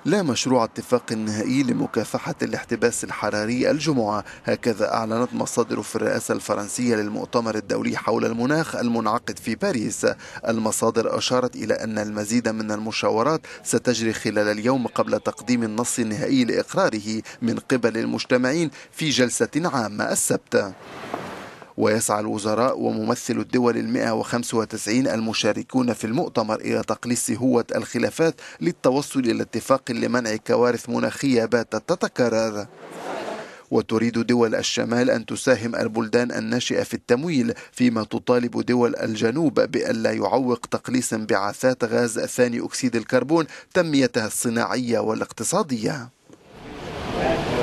لا مشروع اتفاق نهائي لمكافحة الاحتباس الحراري الجمعة، هكذا أعلنت مصادر في الرئاسة الفرنسية للمؤتمر الدولي حول المناخ المنعقد في باريس. المصادر أشارت إلى أن المزيد من المشاورات ستجري خلال اليوم قبل تقديم النص النهائي لإقراره من قبل المجتمعين في جلسة عامة السبت. ويسعى الوزراء وممثل الدول 195 المشاركون في المؤتمر إلى تقليص هوة الخلافات للتوصل إلى اتفاق لمنع كوارث مناخية باتت تتكرر. وتريد دول الشمال أن تساهم البلدان الناشئة في التمويل، فيما تطالب دول الجنوب بألا يعوق تقليص انبعاثات غاز ثاني أكسيد الكربون تنميتها الصناعية والاقتصادية.